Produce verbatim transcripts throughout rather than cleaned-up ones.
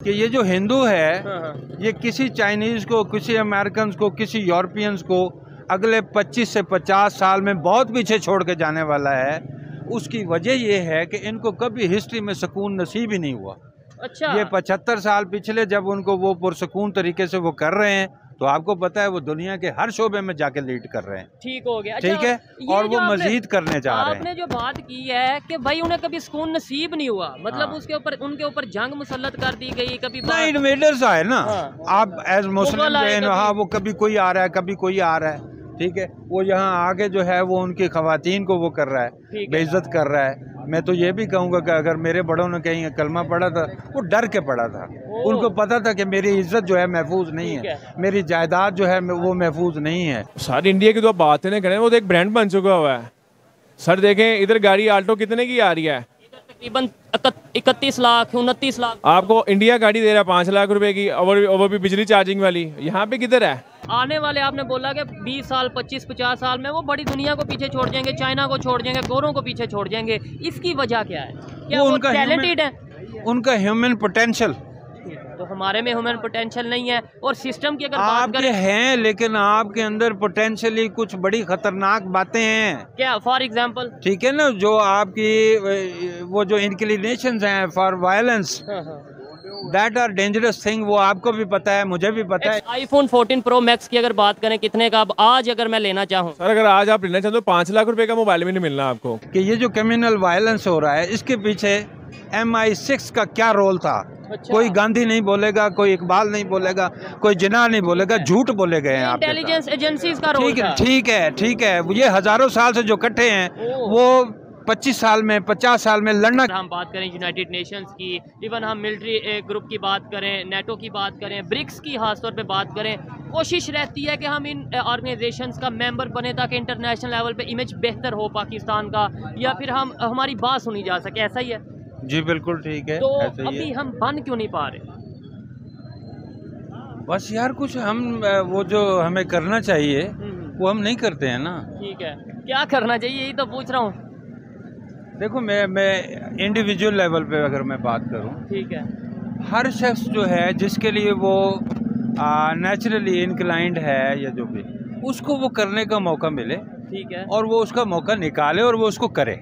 कि ये जो हिंदू है ये किसी चाइनीज को, किसी अमेरिकन को, किसी यूरोपियंस को अगले पच्चीस से पचास साल में बहुत पीछे छोड़ के जाने वाला है। उसकी वजह ये है कि इनको कभी हिस्ट्री में सुकून नसीब ही नहीं हुआ। अच्छा, ये पचहत्तर साल पिछले जब उनको वो पुरसकून तरीके से वो कर रहे हैं, तो आपको पता है वो दुनिया के हर शोबे में जाके लीड कर रहे हैं। ठीक हो गया। ठीक है, और वो मजीद करने जा रहे हैं। आपने जो बात की है कि भाई उन्हें कभी सुकून नसीब नहीं हुआ, मतलब हाँ। उसके ऊपर उनके ऊपर जंग मुसल्लत कर दी गई, कभी इन्वेडर्स आए ना। हाँ। आप एज मुस्लिम हाँ, वो कभी कोई आ रहा है, कभी कोई आ रहा है। ठीक है, वो यहाँ आके जो है वो उनकी खवातीन को वो कर रहा है, बेइज्जत कर रहा है। मैं तो ये भी कहूँगा कि अगर मेरे बड़ों ने कहीं कलमा पढ़ा था, वो डर के पढ़ा था। उनको पता था कि मेरी इज्जत जो है महफूज नहीं है, मेरी जायदाद जो है वो महफूज नहीं है। सर इंडिया की तो बातें नहीं करें, वो तो एक ब्रांड बन चुका हुआ है। सर देखें इधर गाड़ी आल्टो कितने की आ रही है? तकरीबन इकतीस लाख उनतीस लाख। आपको इंडिया गाड़ी दे रहा है पाँच लाख रुपए की, और वो भी बिजली चार्जिंग वाली। यहाँ पे किधर है? आने वाले आपने बोला कि बीस साल पच्चीस पचास साल में वो बड़ी दुनिया को पीछे छोड़ जाएंगे, चाइना को छोड़ जाएंगे, गोरों को पीछे छोड़ जाएंगे। इसकी वजह क्या है? क्या वो, वो टैलेंटेड है? उनका ह्यूमन पोटेंशियल। तो हमारे में ह्यूमन पोटेंशियल नहीं है, और सिस्टम की अगर बात करें हैं, लेकिन आपके अंदर पोटेंशियली कुछ बड़ी खतरनाक बातें हैं। क्या? For example? ठीक है ना, जो आपकी वो जो इंक्लिनेशंस हैं for violence, that are dangerous thing. वो आपको भी पता है, मुझे भी पता है। आईफोन फोर्टीन प्रो मैक्स की अगर बात करें कितने का अब आज अगर मैं लेना चाहूँ? सर अगर आज आप लेना चाहते हो पाँच लाख रुपए का मोबाइल भी नहीं मिलना आपको। कि ये जो कम्युनल वायलेंस हो रहा है, इसके पीछे एम आई सिक्स का क्या रोल था? अच्छा। कोई गांधी नहीं बोलेगा, कोई इकबाल नहीं बोलेगा, कोई जिन्ना नहीं बोलेगा, झूठ बोले गए हैं। इंटेलिजेंस एजेंसीज का रोल। ठीक है, ठीक है, ठीक है। ये हजारों साल से जो इकट्ठे हैं वो पच्चीस साल में, पचास साल में लड़ना। हम बात करें यूनाइटेड नेशंस की, इवन हम मिलिट्री ग्रुप की बात करें, नेटो की बात करें, ब्रिक्स की खासतौर पे बात करें, कोशिश रहती है कि हम इन ऑर्गेनाइजेशंस का मेंबर बने ताकि इंटरनेशनल लेवल पे इमेज बेहतर हो पाकिस्तान का, या फिर हम हमारी बात सुनी जा सके। ऐसा ही है? जी बिल्कुल ठीक है। तो अभी हम बन क्यों नहीं पा रहे? बस यार कुछ हम वो जो हमें करना चाहिए वो हम नहीं करते हैं ना। ठीक है, क्या करना चाहिए यही तो पूछ रहा हूँ। देखो मैं मैं इंडिविजुअल लेवल पे अगर मैं बात करूं, ठीक है, हर शख्स जो है जिसके लिए वो नेचुरली इनक्लाइंड है या जो भी, उसको वो करने का मौका मिले। ठीक है, और वो उसका मौका निकाले और वो उसको करे।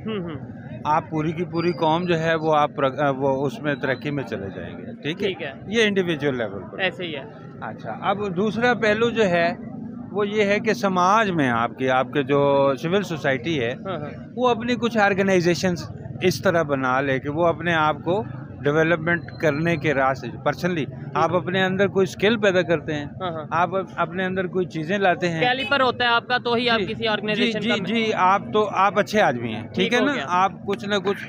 आप पूरी की पूरी कौम जो है वो आप वो उसमें तरक्की में चले जाएंगे। ठीक है, ठीक है। ये इंडिविजुअल लेवल पर ऐसे ही है। अच्छा, अब दूसरा पहलू जो है वो ये है कि समाज में आपकी आपके जो सिविल सोसाइटी है वो अपनी कुछ ऑर्गेनाइजेशंस इस तरह बना ले कि वो अपने आप को डेवलपमेंट करने के रास्ते, पर्सनली आप अपने अंदर कोई स्किल पैदा करते हैं, आप अपने अंदर कोई चीजें लाते हैं, कैलिपर होता है आपका, तो ही आप किसी ऑर्गेनाइजेशन जी, जी जी आप तो आप अच्छे आदमी हैं। ठीक है ना, आप कुछ ना कुछ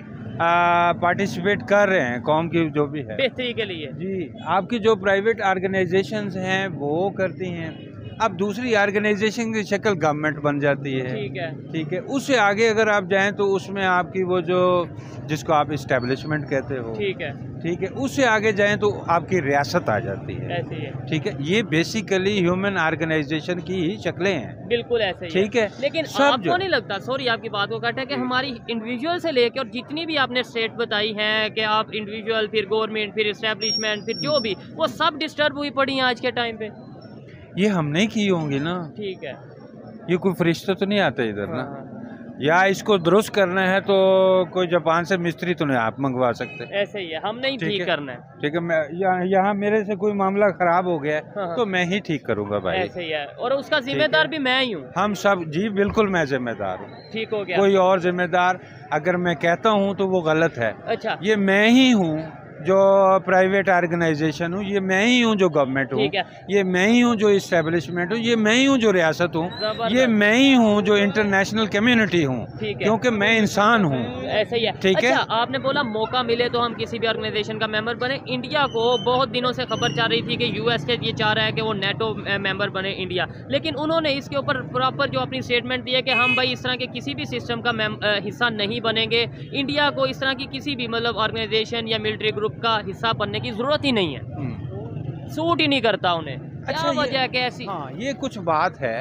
पार्टिसिपेट कर रहे हैं कौम की जो भी है बेहतरी के लिए। जी, आपकी जो प्राइवेट ऑर्गेनाइजेशंस हैं वो करती हैं। अब दूसरी ऑर्गेनाइजेशन की शक्ल गवर्नमेंट बन जाती है। ठीक है, ठीक है। उससे आगे अगर आप जाएं तो उसमें आपकी वो जो जिसको आप इस्टेब्लिशमेंट कहते हो, ठीक है, ठीक है, उससे आगे जाएं तो आपकी रियासत आ जाती है। ऐसे ही है। ठीक है, ये बेसिकली ह्यूमन ऑर्गेनाइजेशन की ही शक्लें हैं। बिल्कुल ऐसे ही। ठीक है, लेकिन आपको नहीं लगता, सॉरी आपकी बात को काटा, कि हमारी इंडिविजुअल से लेके और जितनी भी आपने स्टेट बताई हैं कि आप इंडिविजुअल, फिर गवर्नमेंट, फिर इस्टेब्लिशमेंट, फिर जो भी, वो सब डिस्टर्ब हुई पड़ी है आज के टाइम पे? ये हमने की होंगी ना। ठीक है, ये कोई फरिश्ता तो नहीं आता इधर ना। या इसको दुरुस्त करना है तो कोई जापान से मिस्त्री तो नहीं आप मंगवा सकते। ऐसे ही है, हम नहीं ठीक करना है। ठीक है, मैं यहाँ यहाँ मेरे से कोई मामला खराब हो गया है तो मैं ही ठीक करूँगा भाई। ऐसे ही है, और उसका जिम्मेदार भी मैं ही हूँ। हम सब जी बिल्कुल, मैं जिम्मेदार हूँ। ठीक हो गया। कोई और जिम्मेदार अगर मैं कहता हूँ तो वो गलत है। अच्छा, ये मैं ही हूँ जो प्राइवेट ऑर्गेनाइजेशन हूँ, ये मैं ही हूँ जो गवर्नमेंट हूँ, ये मैं ही हूँ जो इस्टेब्लिशमेंट हूँ, ये मैं ही हूँ जो रियासत हूँ, ये मैं ही हूँ जो इंटरनेशनल कम्युनिटी हूँ, क्योंकि मैं इंसान हूँ। ऐसे ही है। ठीक अच्छा, है। आपने बोला मौका मिले तो हम किसी भी ऑर्गेनाइजेशन का मेंबर बने। इंडिया को बहुत दिनों से खबर चल रही थी कि यूएस के ये चाह रहा है कि वो नेटो मेंबर बने इंडिया, लेकिन उन्होंने इसके ऊपर प्रॉपर जो अपनी स्टेटमेंट दी है कि हम भाई इस तरह के किसी भी सिस्टम का हिस्सा नहीं बनेंगे। इंडिया को इस तरह की किसी भी मतलब ऑर्गेनाइजेशन या मिलिट्री ग्रुप का हिस्सा बनने की जरूरत ही नहीं है, सूट ही नहीं करता उन्हें। अच्छा, क्या वजह है कि ऐसी? हाँ, ये कुछ बात है।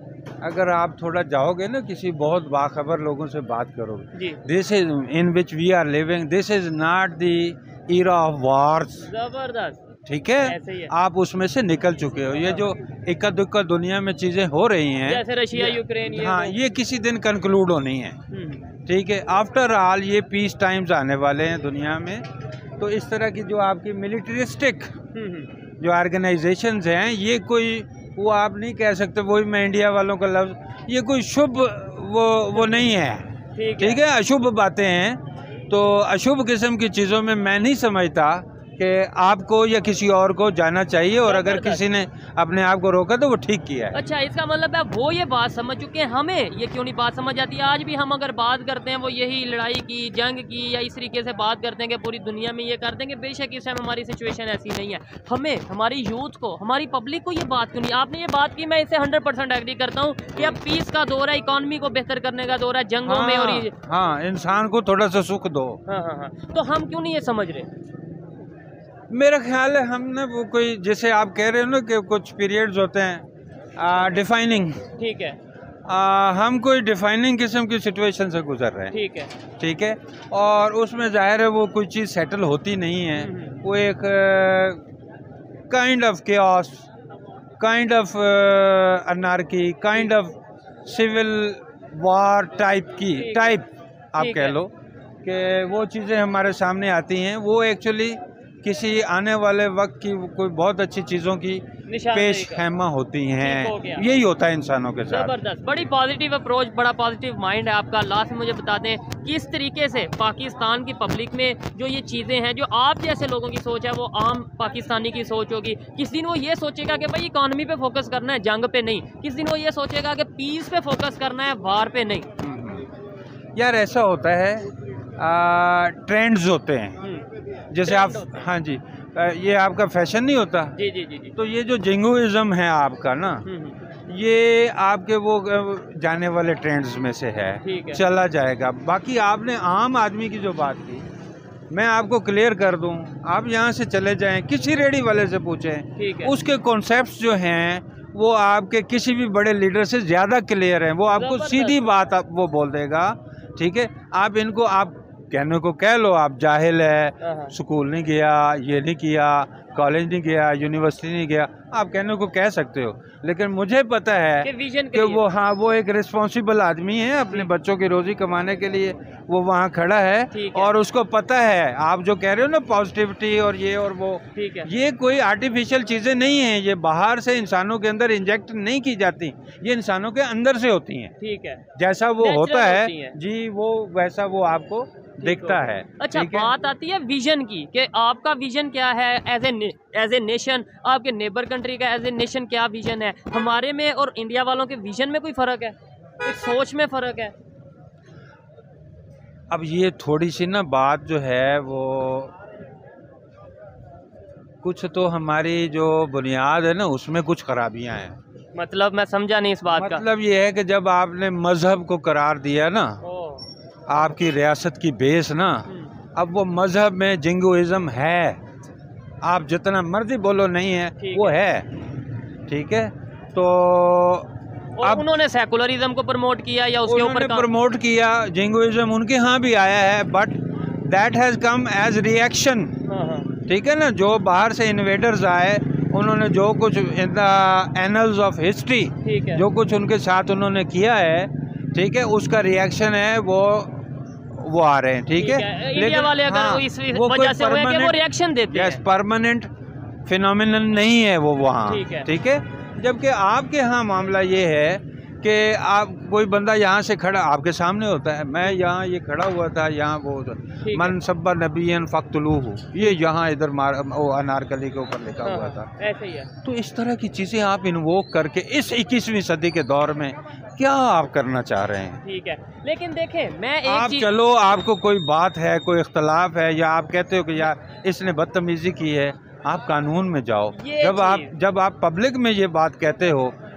अगर आप थोड़ा जाओगे ना किसी बहुत बाखबर लोगों से बात करोगे, this is in which we are living, this is not the era of wars, जबरदस्त, ठीक ऐसे ही है, है। आप उसमें से निकल चुके हो। ये जो इक्का दुक्का दुनिया में चीज़ें हो रही हैं, जैसे रशिया यूक्रेन, ये हाँ, वो। ये किसी दिन कंक्लूड होनी है, हम्म, ठीक है। आफ्टर ऑल ये पीस टाइम्स आने वाले हैं दुनिया में। तो इस तरह की जो आपकी मिलिट्रिस्टिक हम्म, हम्म, जो ऑर्गेनाइजेशंस हैं, ये कोई वो आप नहीं कह सकते, वही मैं इंडिया वालों का लफ्ज़, ये कोई शुभ वो वो नहीं है, ठीक ठीक है। अशुभ बातें हैं, तो अशुभ किस्म की चीज़ों में मैं नहीं समझता कि आपको या किसी और को जाना चाहिए, और अगर किसी ने अपने आप को रोका तो वो ठीक किया है। अच्छा, इसका मतलब है वो ये बात समझ चुके हैं, हमें ये क्यों नहीं बात समझ आती? आज भी हम अगर बात करते हैं वो यही लड़ाई की, जंग की, या इस तरीके से बात करते हैं कि पूरी दुनिया में ये कर देंगे। बेशक इस टाइम हमारी सिचुएशन ऐसी नहीं है। हमें, हमारी यूथ को, हमारी पब्लिक को ये बात क्यों नहीं? आपने ये बात की, मैं इसे हंड्रेड परसेंट एग्री करता हूँ कि अब पीस का दौर है, इकॉनमी को बेहतर करने का दौर है, जंगों हाँ, में और ये। हाँ, इंसान को थोड़ा सा सुख दो। हाँ हाँ हाँ, तो हम क्यों नहीं ये समझ रहे? मेरा ख्याल है हमने वो कोई, जैसे आप कह रहे हो ना कि कुछ पीरियड्स होते हैं डिफाइनिंग, ठीक है, आ, हम कोई डिफाइनिंग किस्म की सिचुएशन से गुजर रहे हैं, ठीक है, ठीक है। और उसमें जाहिर है वो कोई चीज़ सेटल होती नहीं है, हम्म, वो एक kind of chaos, kind of anarchy, kind of civil war type की ठीक है, टाइप आप ठीक कह है। लो कि वो चीज़ें हमारे सामने आती हैं। वो एक्चुअली किसी आने वाले वक्त की कोई बहुत अच्छी चीज़ों की निशानदेही पेश का। खैमा होती ठीक हो गया। हैं। यही होता है इंसानों के साथ। जबरदस्त, बड़ी पॉजिटिव अप्रोच, बड़ा पॉजिटिव माइंड है आपका। लास्ट में मुझे बता दें किस तरीके से पाकिस्तान की पब्लिक में जो ये चीज़ें हैं, जो आप जैसे लोगों की सोच है, वो आम पाकिस्तानी की सोच होगी। किस दिन वो ये सोचेगा कि भाई इकॉनमी पे फोकस करना है, जंग पे नहीं। किस दिन वो ये सोचेगा कि पीस पे फोकस करना है, वार पे नहीं। यार ऐसा होता है, ट्रेंड्स होते हैं, जैसे आप, हाँ जी, आ, ये आपका फैशन नहीं होता, जी जी जी जी। तो ये जो जिंगुइज्म है आपका ना, हम्म, ये आपके वो अ, जाने वाले ट्रेंड्स में से है, ठीक है। चला जाएगा। बाकी आपने आम आदमी की जो बात की, मैं आपको क्लियर कर दूं, आप यहाँ से चले जाएं, किसी रेडी वाले से पूछें, ठीक है। उसके कॉन्सेप्ट्स जो हैं वो आपके किसी भी बड़े लीडर से ज़्यादा क्लियर हैं। वो आपको जबरदस्त। सीधी बात आप वो बोल देगा, ठीक है। आप इनको आप कहने को कह लो आप जाहिल है, हाँ। स्कूल नहीं गया, ये नहीं किया, कॉलेज नहीं गया, यूनिवर्सिटी नहीं गया, आप कहने को कह सकते हो, लेकिन मुझे पता है कि विजन कि वो, हाँ, वो एक रिस्पॉन्सिबल आदमी है, अपने बच्चों की रोजी कमाने के लिए वो वहाँ खड़ा है, ठीक है। और उसको पता है, आप जो कह रहे हो ना पॉजिटिविटी और ये और वो, ठीक है। ये कोई आर्टिफिशियल चीज़ें नहीं हैं, ये बाहर से इंसानों के अंदर इंजेक्ट नहीं की जाती, ये इंसानों के अंदर से होती हैं। ठीक है, जैसा वो Natural होता है होती हैं। जी, वो वैसा वो आपको दिखता है। अच्छा, ठीक है? बात आती है विजन की, कि आपका विजन क्या है as a as a nation, आपके नेबर कंट्री का एज ए नेशन क्या विजन है? हमारे में और इंडिया वालों के विजन में कोई फ़र्क है? एक सोच में फ़र्क है? अब ये थोड़ी सी ना बात जो है वो, कुछ तो हमारी जो बुनियाद है ना उसमें कुछ खराबियां हैं। मतलब मैं समझा नहीं इस बात का। मतलब ये है कि जब आपने मजहब को करार दिया ना, ओह, आपकी रियासत की बेस ना, हम्म, अब वो मजहब में जिंगुइज्म है, आप जितना मर्जी बोलो नहीं है, ठीक वो है। है, ठीक है। तो और अब उन्होंने सेकुलरिज्म को प्रमोट किया या उसके उन्होंने ऊपर काम? प्रमोट किया, जिंगुइज्म उनके यहाँ भी आया है, but that has come as reaction, हाँ हाँ, ठीक है ना। जो बाहर से इन्वेडर्स आए, उन्होंने जो कुछ in the annals of history, ठीक है। जो कुछ उनके साथ उन्होंने किया है, ठीक है, उसका रिएक्शन है वो वो आ रहे हैं, ठीक है। इंडिया वाले अगर हाँ, वो इस वो वजह से हुए कि वो permanent- रिएक्शन देते यस, हैं। परमानेंट फिनोमिनन नहीं है वो वहाँ, ठीक है। ठीक है। जबकि आपके यहाँ मामला ये है कि आप कोई बंदा यहाँ से खड़ा आपके सामने होता है, मैं यहाँ ये खड़ा हुआ था, यहाँ वो है। मन सब्बा नबीयन फ़क़्तुलूहु, ये यहाँ इधर मार वो अनारकली के ऊपर लिखा हाँ, हुआ हाँ, था। ऐसे ही है। तो इस तरह की चीज़ें आप इन्वोक करके इस इक्कीसवीं सदी के दौर में क्या आप करना चाह रहे हैं? ठीक है, लेकिन देखें मैं एक आप चीज, चलो, आपको कोई बात है, कोई इख्तलाफ है, या आप कहते हो कि यार इसने बदतमीजी की है, आप कानून में जाओ। ये जब आप चीज़। जब आप पब्लिक में ये बात कहते हो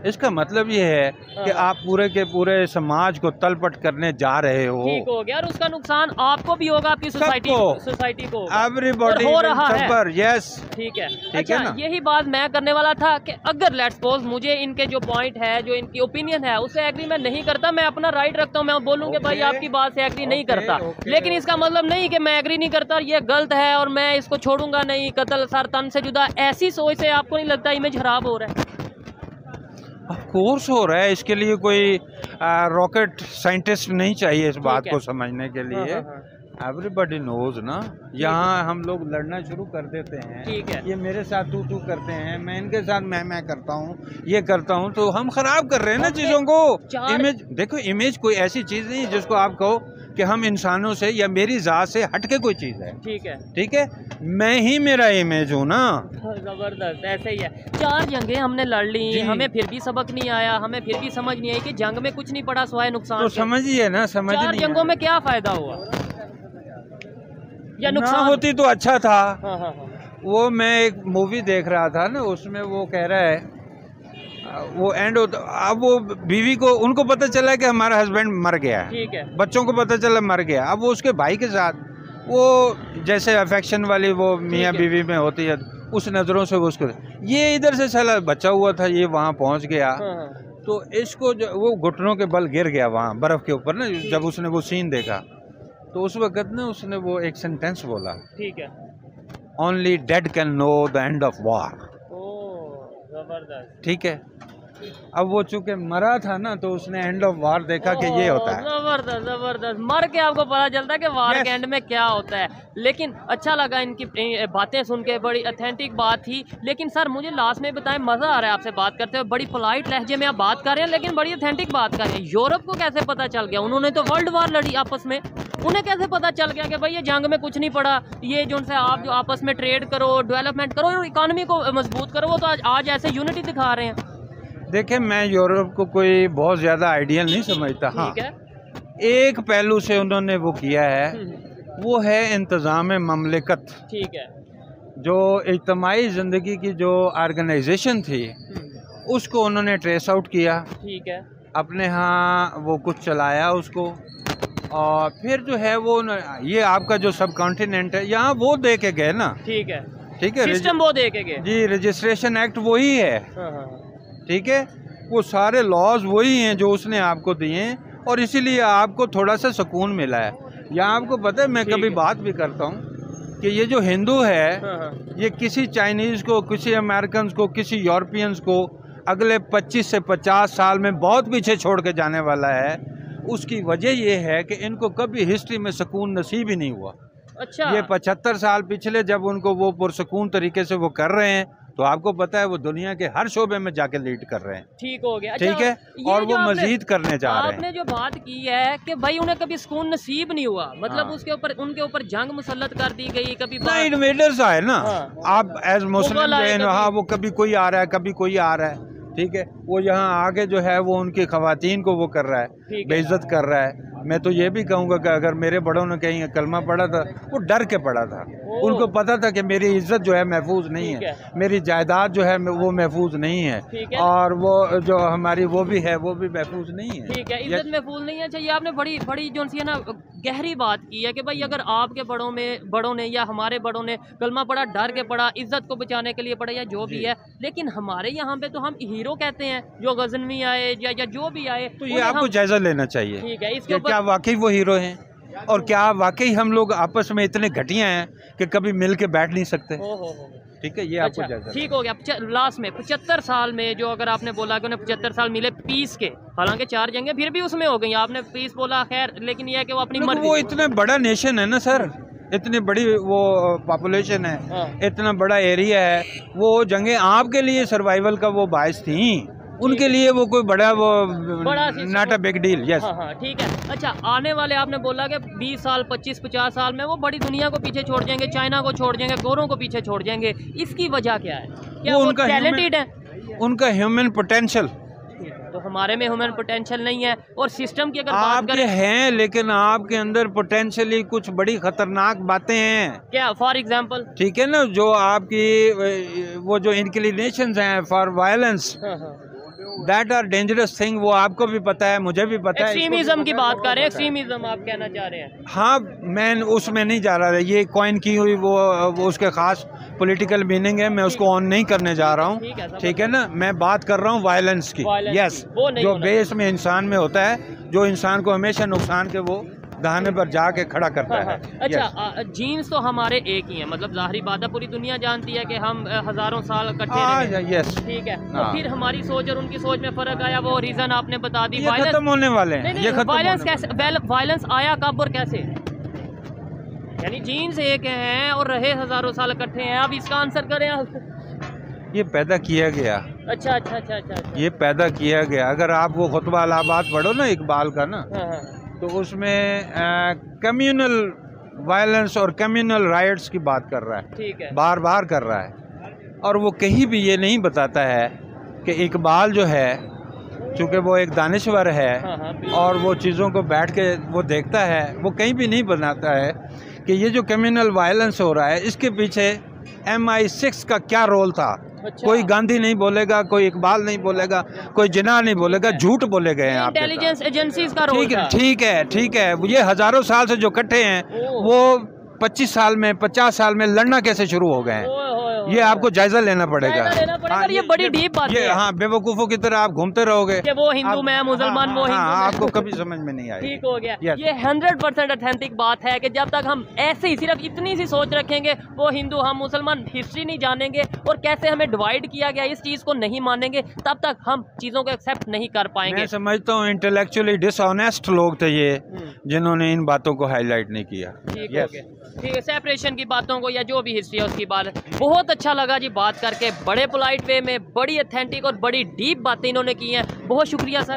इसका मतलब ये है कि आप पूरे के पूरे समाज को तलपट करने जा रहे हो। ठीक हो गया, और उसका नुकसान आपको भी होगा, आपकी सोसाइटी सोसाइटी को, एवरीबॉडी हो रहा है। यस, ठीक है। ठीक अच्छा, है ना? यही बात मैं करने वाला था कि अगर लेट्स सपोज मुझे इनके जो पॉइंट है, जो इनकी ओपिनियन है, उससे एग्री मैं नहीं करता, मैं अपना राइट रखता हूँ, मैं बोलूँगा भाई आपकी बात से एग्री नहीं करता, लेकिन इसका मतलब नहीं कि मैं एग्री नहीं करता, ये गलत है और मैं इसको छोड़ूंगा नहीं, कत्ल सर तन से जुदा, ऐसी सोच से आपको नहीं लगता इमेज खराब हो रहा है? ऑफ कोर्स हो रहा है, इसके लिए कोई रॉकेट साइंटिस्ट नहीं चाहिए इस बात को समझने के लिए। एवरीबॉडी नोज ना, यहाँ हम लोग लड़ना शुरू कर देते हैं, ठीक है, ये मेरे साथ तू तू करते हैं, मैं इनके साथ मैं मैं करता हूँ, ये करता हूँ, तो हम खराब कर रहे हैं ना चीज़ों को। इमेज देखो, इमेज कोई ऐसी चीज़ नहीं जिसको आप कहो कि हम इंसानों से या मेरी ज़ात से हट के कोई चीज़ है। ठीक है, ठीक है, मैं ही मेरा इमेज हूँ ना। जबरदस्त, ऐसे ही है। चार जंगें हमने लड़ ली, हमें फिर भी सबक नहीं आया, हमें फिर भी समझ नहीं आई कि जंग में कुछ नहीं पड़ा सिवाय नुकसान। तो समझिए ना, समझ चार जंगों में क्या फायदा हुआ या नुकसान होती तो अच्छा था। हाँ हाँ हाँ। वो मैं एक मूवी देख रहा था ना, उसमें वो कह रहा है, वो एंड होता, अब वो बीवी को, उनको पता चला कि हमारा हस्बैंड मर गया है, ठीक है, बच्चों को पता चला मर गया, अब वो उसके भाई के साथ वो जैसे अफेक्शन वाली वो मियाँ बीवी में होती है, उस नज़रों से वो उसको, ये इधर से चला बच्चा हुआ था, ये वहाँ पहुँच गया। हाँ। तो इसको जो वो घुटनों के बल गिर गया वहाँ बर्फ़ के ऊपर ना, जब उसने वो सीन देखा तो उस वक़्त ना उसने वो एक सेंटेंस बोला, ठीक है, only dead can know the end of war. जबरदस्त, ठीक है। अब वो चूंकि मरा था ना, तो उसने एंड ऑफ वार देखा कि ये होता है। जबरदस्त जबरदस्त, मर के आपको पता चलता है कि वार yes. के एंड में क्या होता है। लेकिन अच्छा लगा इनकी बातें सुन के, बड़ी ऑथेंटिक बात थी। लेकिन सर मुझे लास्ट में बताएं, मज़ा आ रहा है आपसे बात करते हुए, बड़ी पोलाइट लहजे में आप बात कर रहे हैं, लेकिन बड़ी ऑथेंटिक बात कर रहे हैं। यूरोप को कैसे पता चल गया? उन्होंने तो वर्ल्ड वार लड़ी आपस में, उन्हें कैसे पता चल गया कि भाई ये जंग में कुछ नहीं पड़ा, ये जो उनसे आप जो आपस में ट्रेड करो, डेवलपमेंट करो, इकोनॉमी को मजबूत करो, वो तो आज आज ऐसे यूनिटी दिखा रहे हैं। देखिए, मैं यूरोप को कोई बहुत ज़्यादा आइडियल नहीं समझता। हाँ, एक पहलू से उन्होंने वो किया है, वो है इंतज़ाम ममलिकत। ठीक है, जो इज्तिमाई ज़िंदगी की जो ऑर्गेनाइजेशन थी उसको उन्होंने ट्रेस आउट किया। ठीक है, अपने यहाँ वो कुछ चलाया उसको, और फिर जो है वो ये आपका जो सब कॉन्टिनेंट है, यहाँ वो दे के गए ना। ठीक है, ठीक है, सिस्टम वो दे के गए जी, रजिस्ट्रेशन एक्ट वही है। ठीक है, वो सारे लॉज वही हैं जो उसने आपको दिए हैं, और इसीलिए आपको थोड़ा सा सुकून मिला है। यहाँ आपको पता है, मैं कभी बात भी करता हूँ कि ये जो हिंदू है, ये किसी चाइनीज़ को, किसी अमेरिकन को, किसी यूरोपियंस को अगले पच्चीस से पचास साल में बहुत पीछे छोड़ के जाने वाला है। उसकी वजह ये है कि इनको कभी हिस्ट्री में सुकून नसीब ही नहीं हुआ। अच्छा, ये पचहत्तर साल पिछले जब उनको वो पुरसुकून तरीके से वो कर रहे हैं, तो आपको पता है वो दुनिया के हर शोबे में जाके लीड कर रहे हैं। ठीक हो गया, ठीक है, और वो मजीद करने जा रहे हैं। आपने जो बात की है कि भाई उन्हें कभी सुकून नसीब नहीं हुआ, मतलब हाँ। उसके ऊपर उनके ऊपर जंग मुसल्लत कर दी गई, कभी इन्वेडर्स आए ना। हाँ। आप एज मुस्लिम, हाँ, वो कभी कोई आ रहा है, कभी कोई आ रहा है, ठीक है, वो यहाँ आगे जो है वो उनकी खवातीन को वो कर रहा है, बेइज्जत कर रहा है। मैं तो ये भी कहूँगा कि अगर मेरे बड़ों ने कहीं कलमा पढ़ा था, वो डर के पढ़ा था, उनको पता था कि मेरी इज्जत जो है महफूज नहीं है, है, मेरी जायदाद जो है वो महफूज नहीं है, है, और वो जो हमारी वो भी है वो भी महफूज नहीं है। ठीक है, इज्जत महफूज नहीं है। चाहिए आपने बड़ी बड़ी जो सी है ना गहरी बात की है कि भाई अगर आपके बड़ों में बड़ों ने या हमारे बड़ों ने कलमा पढ़ा, डर के पढ़ा, इज्जत को बचाने के लिए पढ़ा, या जो भी है, लेकिन हमारे यहाँ पे तो हम हीरो कहते हैं, जो गजनवी आए या, या जो भी आए, तो ये आपको जायजा लेना चाहिए। ठीक है, इसके क्या वाकई वो हीरो हैं, और क्या वाकई हम लोग आपस में इतने घटिया हैं कि कभी मिल के बैठ नहीं सकते। ठीक है, ये आपको अच्छा, ठीक हो गया। लास्ट में पचहत्तर साल में जो अगर आपने बोला कि उन्हें पचहत्तर साल मिले पीस के, हालांकि चार जंगें फिर भी उसमें हो गई, आपने पीस बोला, खैर, लेकिन यह है कि वो अपनी मर्जी, वो इतना बड़ा नेशन है ना सर, इतनी बड़ी वो पॉपुलेशन है, हाँ। इतना बड़ा एरिया है, वो जंगें आपके लिए सर्वाइवल का वो बायस थी, उनके लिए वो कोई बड़ा वो not a big deal. Yes, ठीक है। अच्छा, आने वाले आपने बोला कि बीस साल, पच्चीस पचास साल में वो बड़ी दुनिया को पीछे छोड़ जाएंगे, चाइना को छोड़ जाएंगे, गोरों को पीछे छोड़ जाएंगे, इसकी वजह क्या है? क्या वो, वो टैलेंटेड है? उनका ह्यूमन पोटेंशियल, तो हमारे में ह्यूमन पोटेंशियल नहीं है। और सिस्टम की अगर बात करें, हैं, लेकिन आपके अंदर पोटेंशियली कुछ बड़ी खतरनाक बातें हैं। क्या? फॉर एग्जांपल, ठीक है ना, जो आपकी वो जो इंक्लिनेशंस हैं for violence, that are dangerous thing, वो आपको भी पता है, मुझे भी पता है। एक्सट्रीमिज्म की बात कर रहे हैं, एक्सट्रीमिज्म आप कहना चाह रहे हैं? हाँ, मैं उसमें नहीं जा रहा, ये कॉइन की हुई वो, वो उसके खास पॉलिटिकल मीनिंग है, मैं उसको ऑन नहीं करने जा रहा हूँ, ठीक है ना। मैं बात कर रहा हूँ वायलेंस की, यस, जो बेस में इंसान में होता है, जो इंसान को हमेशा नुकसान के वो दहाने पर जाके खड़ा करता हाँ, है। हाँ। अच्छा, जीन्स तो हमारे एक ही है, मतलब जाहिर बात है पूरी दुनिया जानती है कि हम हजारों साल इकट्ठे रहे हैं, यस, ठीक है। तो फिर हमारी सोच और उनकी सोच में फर्क आया, वो रीजन आपने बता दी। ये खत्म होने वाले हैं, ये खत्म वायलेंस कैसे, वायलेंस आया कब और कैसे? यानी जीन्स एक हैं और रहे हजारों साल इकट्ठे हैं, अब इसका आंसर करें आप। ये पैदा किया गया। अच्छा अच्छा अच्छा अच्छा, अच्छा। ये पैदा किया गया। अगर आप वो खुतबा अलाहाबाद पढ़ो ना इकबाल का ना, हाँ, हाँ। तो उसमें कम्युनल वायलेंस और कम्युनल राइट्स की बात कर रहा है, ठीक है, बार बार कर रहा है। और वो कहीं भी ये नहीं बताता है कि इकबाल जो है, चूँकि वो एक दानिश्वर है, हाँ, हाँ, और वो चीज़ों को बैठ के वो देखता है, वो कहीं भी नहीं बताता है कि ये जो कम्युनल वायलेंस हो रहा है, इसके पीछे एम आई सिक्स का क्या रोल था। अच्छा। कोई गांधी नहीं बोलेगा, कोई इकबाल नहीं बोलेगा, कोई जिन्ना नहीं बोलेगा, झूठ बोले गए हैं आप। इंटेलिजेंस एजेंसीज का रोल ठीक है, ठीक है, ठीक है। ये हजारों साल से जो इकट्ठे हैं, वो पच्चीस साल में, पचास साल में लड़ना कैसे शुरू हो गए हैं, ये आपको जायजा लेना पड़ेगा। लेना पड़ेगा। हाँ, ये बड़ी डीप बात है। हाँ, बेवकूफों की तरह आप घूमते रहोगे कि वो हिंदू में मुसलमान, वो हिंदू, आपको कभी समझ में नहीं आएगा। ठीक हो गया। ये हंड्रेड परसेंट ऑथेंटिक बात है कि जब तक हम ऐसे ही सिर्फ इतनी सी सोच रखेंगे, वो हिंदू हम मुसलमान, हिस्ट्री नहीं जानेंगे और कैसे हमें डिवाइड किया गया इस चीज को नहीं मानेंगे, तब तक हम चीजों को एक्सेप्ट नहीं कर पाएंगे। मैं समझता हूँ इंटेलेक्चुअली डिसऑनेस्ट लोग थे ये, जिन्होंने इन बातों को हाईलाइट नहीं किया। ठीक हो गया, ठीक है। सेपरेशन की बातों को या जो भी हिस्ट्री है उसकी बात, बहुत अच्छा लगा जी बात करके, बड़े पोलाइट वे में बड़ी ऑथेंटिक और बड़ी डीप बातें इन्होंने की हैं। बहुत शुक्रिया सर।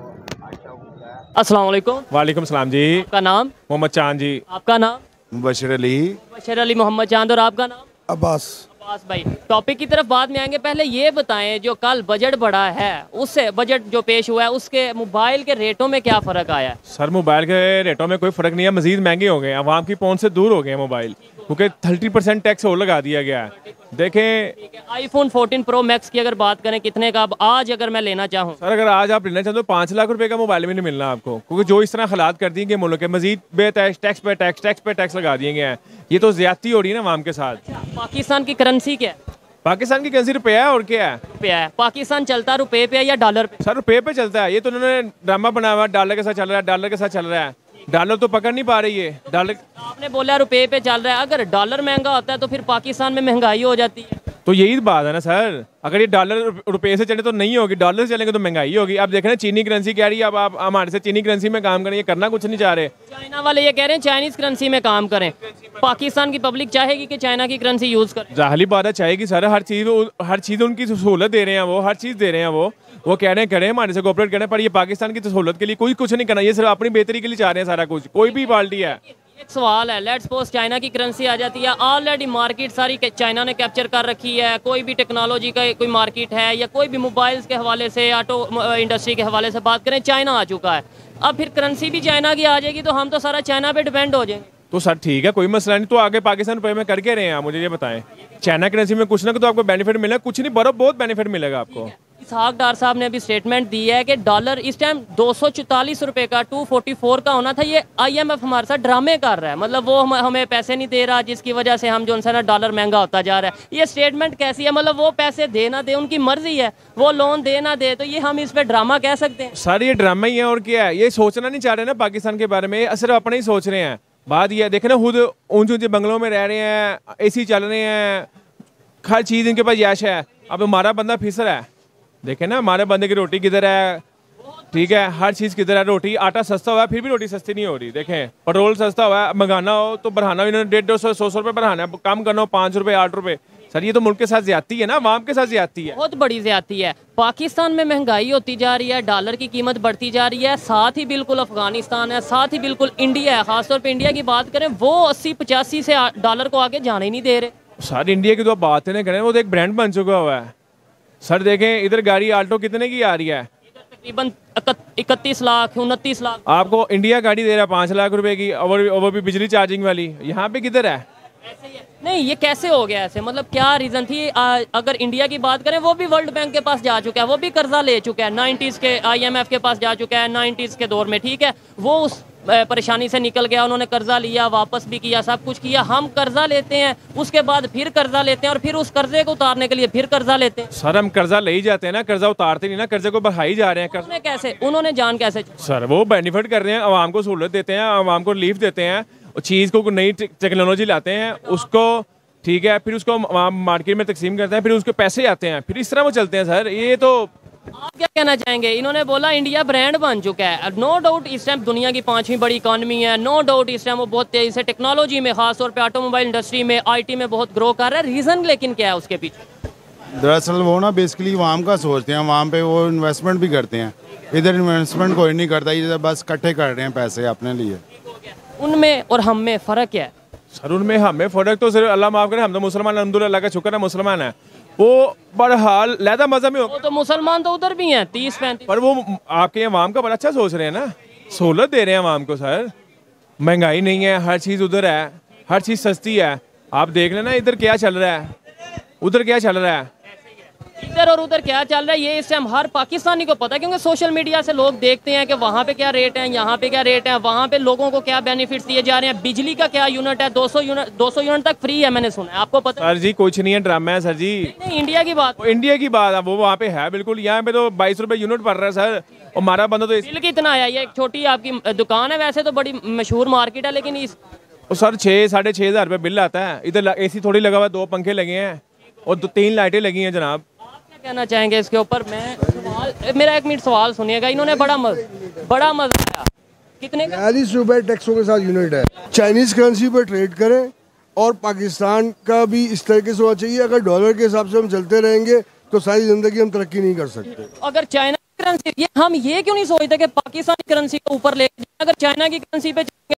अस्सलाम वालेकुम। वालेकुम सलाम जी। आपका नाम? मोहम्मद चांद जी। आपका नाम? मुबशिर अली। मुबशिर अली मोहम्मद चांद। और आपका नाम? अब्बास। अब्बास भाई, टॉपिक की तरफ बाद में आएंगे, पहले ये बताएं जो कल बजट बढ़ा है, उससे बजट जो पेश हुआ है उसके मोबाइल के रेटों में क्या फ़र्क आया है? सर मोबाइल के रेटों में कोई फ़र्क नहीं है, मजीद महंगे हो गए हैं, आवाम की पहुंच से दूर हो गए हैं मोबाइल, क्योंकि थर्टी परसेंट टैक्स और लगा दिया गया है। देखें आईफोन फोर्टीन प्रो मैक्स की अगर बात करें, कितने का अब आज अगर मैं लेना चाहूँ? सर अगर आज आप लेना चाहते हो पाँच लाख रुपए का मोबाइल भी नहीं मिलना आपको, क्योंकि जो इस तरह हालात कर दिए गए मुल्क के, मजीद बेटैक्स टैक्स पे टैक्स टैक्स पे टैक्स लगा दिए गए हैं, ये तो ज्यादती हो रही है ना आवाम के साथ। पाकिस्तान की करेंसी क्या है? पाकिस्तान की करेंसी रुपया है, और क्या है? रुपया है। पाकिस्तान चलता रुपये पे या डॉलर पे? सर रुपये पे चलता है, ये तो उन्होंने ड्रामा बनाया हुआ, डॉलर के साथ चल रहा है, डॉलर के साथ चल रहा है, डॉलर तो पकड़ नहीं पा रही है। डॉलर आपने बोला रुपये पे चल रहा है, अगर डॉलर महंगा होता है तो फिर पाकिस्तान में महंगाई हो जाती है। तो यही बात है ना सर, अगर ये डॉलर रुपये से चले तो नहीं होगी, डॉलर से चलेंगे तो महंगाई होगी। अब देख रहे हैं चीनी करेंसी कह रही है, अब आप हमारे से चीनी करेंसी में काम करें, ये करना कुछ नहीं चाह रहे। चाइना वाले ये कह रहे हैं चाइनीज करेंसी में काम करें, पाकिस्तान की पब्लिक चाहेगी कि चाइना की करेंसी यूज करें? जाहिर बात है चाहेगी सर, हर चीज़ हर चीज़ उनकी सहूलत दे रहे हैं, वो हर चीज़ दे रहे हैं, वो वो कह रहे हैं करें हमारे से कोऑपरेट करें, पर ये पाकिस्तान की सहूलत के लिए कोई कुछ नहीं करना, ये सिर्फ अपनी बेहतरी के लिए चाह रहे हैं सारा कुछ, कोई भी पार्टी है। एक सवाल है, लेट्स सपोज चाइना की करेंसी आ जाती है, ऑलरेडी मार्केट सारी चाइना ने कैप्चर कर रखी है, कोई भी टेक्नोलॉजी का कोई मार्केट है या कोई भी मोबाइल्स के हवाले से, ऑटो इंडस्ट्री के हवाले से बात करें, चाइना आ चुका है, अब फिर करेंसी भी चाइना की आ जाएगी तो हम तो सारा चाइना पे डिपेंड हो जाएंगे। तो सर ठीक है, कोई मसला नहीं, तो आगे पाकिस्तान रुपये में करके रहे हैं आप, मुझे ये बताएं चाइना करेंसी में कुछ ना कुछ तो आपको बेनिफिट मिलेगा, कुछ नहीं बड़ा बहुत बेनिफिट मिलेगा आपको। इसहाक डार साहब ने अभी स्टेटमेंट दी है कि डॉलर इस टाइम दो सौ चौतालीस रुपए का टू फोर्टी फोर का होना था, ये आईएमएफ हमारे साथ ड्रामे कर रहा है, मतलब वो हम, हमें पैसे नहीं दे रहा, जिसकी वजह से हम जो है ना डॉलर महंगा होता जा रहा है। ये स्टेटमेंट कैसी है, मतलब वो पैसे दे ना दे उनकी मर्जी है, वो लोन दे ना दे, तो ये हम इस पे ड्रामा कह सकते हैं? सर ये ड्रामा ही है और क्या है, ये सोचना नहीं चाह रहे ना पाकिस्तान के बारे में, सिर्फ अपने ही सोच रहे हैं। बात ये है, देखे ना खुद ऊंचे ऊंचे बंगलों में रह रहे हैं, एसी चल रहे हैं, हर चीज़ इनके पास यश है, अब हमारा बंदा फिसर है, देखे ना हमारे बंदे की रोटी किधर है, ठीक है, हर चीज़ किधर है, रोटी आटा सस्ता हुआ है फिर भी रोटी सस्ती नहीं हो रही, देखें पेट्रोल सस्ता हुआ है, मंगाना हो तो बढ़ाना हो, इन्होंने डेढ़ दो सौ सौ सौ रुपये बढ़ाना है, कम करना हो पाँच रुपये आठ रुपये, सर ये तो मुल्क के साथ ज्यादती है ना, आवाम के साथ ज्यादती है, बहुत बड़ी ज्यादती है। पाकिस्तान में महंगाई होती जा रही है, डॉलर की कीमत बढ़ती जा रही है, साथ ही बिल्कुल अफगानिस्तान है, साथ ही बिल्कुल इंडिया है, खासतौर पर इंडिया की बात करें, वो अस्सी पचासी से डॉलर को आगे जाने ही नहीं दे रहे। सर इंडिया की तो बात नहीं करें, वो तो एक ब्रांड बन चुका हुआ है सर, देखें इधर गाड़ी आल्टो कितने की आ रही है, तकरीबन इकतीस लाख उनतीस लाख, आपको इंडिया गाड़ी दे रहा है पाँच लाख रुपए की, और वो भी बिजली चार्जिंग वाली, यहाँ पे किधर है? नहीं, ये कैसे हो गया ऐसे, मतलब क्या रीज़न थी? आ, अगर इंडिया की बात करें, वो भी वर्ल्ड बैंक के पास जा चुका है, वो भी कर्जा ले चुका है, नाइन्टीज़ के आईएमएफ के पास जा चुका है नाइन्टीज़ के दौर में, ठीक है। वो उस परेशानी से निकल गया, उन्होंने कर्जा लिया, वापस भी किया, सब कुछ किया। हम कर्जा लेते हैं, उसके बाद फिर कर्जा लेते हैं, और फिर उस कर्जे को उतारने के लिए फिर कर्जा लेते हैं। सर हम कर्जा ले ही जाते हैं ना, कर्जा उतारते नहीं ना, कर्जे को बढ़ाई जा रहे हैं। उन्होंने कैसे, उन्होंने जान कैसे? सर वो बेनिफिट कर रहे हैं, आवाम को सहूलत देते हैं, आवाम को रिलीफ देते हैं, चीज़ को नई टेक्नोलॉजी लाते हैं उसको, ठीक है, फिर उसको मार्केट में तकसीम करते हैं, फिर उसके पैसे आते हैं, फिर इस तरह वो चलते हैं। सर ये तो आप क्या कहना चाहेंगे? इन्होंने बोला इंडिया ब्रांड बन चुका है, नो डाउट इस टाइम दुनिया की पांचवी बड़ी इकॉनमी है, नो डाउट इस टाइम वो बहुत तेजी से टेक्नोलॉजी में, खासतौर पे ऑटोमोबाइल इंडस्ट्री में, आईटी में बहुत ग्रो कर रहा है। रीज़न लेकिन क्या है उसके पीछे? दरअसल वो ना बेसिकली वाम का सोचते हैं, वाम पे वो इन्वेस्टमेंट भी करते हैं, इधर इन्वेस्टमेंट कोई नहीं करता, इधर बस इकट्ठे कर रहे हैं पैसे अपने लिए। उनमें और हम में फ़र्क क्या है? सर उनमें हमें फ़र्क तो सिर्फ अल्लाह माफ़ करे, हम तो मुसलमान, अल्हम्दुलिल्लाह का शुक्र है मुसलमान है। वो बहरहाल लहदा मज़हब में हो, वो तो मुसलमान तो उधर भी हैं तीस पैंतीस, पर वो आपके अवाम का बड़ा अच्छा सोच रहे हैं ना, सहूलत दे रहे हैं अवाम को। सर महंगाई नहीं है, हर चीज़ उधर है, हर चीज़ सस्ती है। आप देख लेना इधर क्या चल रहा है, उधर क्या चल रहा है, इधर और उधर क्या चल रहा है, ये इस टाइम हर पाकिस्तानी को पता है, क्योंकि सोशल मीडिया से लोग देखते हैं कि वहाँ पे क्या रेट है, यहाँ पे क्या रेट है, वहाँ पे लोगों को क्या बेनिफिट्स दिए जा रहे हैं, बिजली का क्या यूनिट है, दो सौ यूनिट दो सौ यूनिट तक फ्री है, मैंने सुना है, आपको पता है? सर जी कुछ नहीं है, ड्रामा है सर जी। नहीं, इंडिया की बात, वो इंडिया की बात है, वो वहाँ पे है बिल्कुल, यहाँ पे तो बाईस रुपए यूनिट पड़ रहा है सर, और हमारा बंदा तो बिल कितना आया? ये एक छोटी आपकी दुकान है, वैसे तो बड़ी मशहूर मार्केट है, लेकिन इस सर छः साढ़े छः हज़ार रुपये बिल आता है। इधर ए सी थोड़ी लगा हुआ है, दो पंखे लगे हैं और दो तीन लाइटें लगी हैं जनाब। कहना चाहेंगे इसके ऊपर? मैं सवाल, मेरा एक मिनट सवाल सुनिएगा। इन्होंने बड़ा मज, बड़ा मजा आया, कितने बयालीस रुपए टैक्सों के साथ यूनिट है। चाइनीज करेंसी पर ट्रेड करें, और पाकिस्तान का भी इस तरीके से होना चाहिए। अगर डॉलर के हिसाब से हम चलते रहेंगे तो सारी जिंदगी हम तरक्की नहीं कर सकते। अगर चाइना की करेंसी, ये हम ये क्यों नहीं सोचते कि पाकिस्तानी करेंसी को ऊपर ले, अगर चाइना की करेंसी पे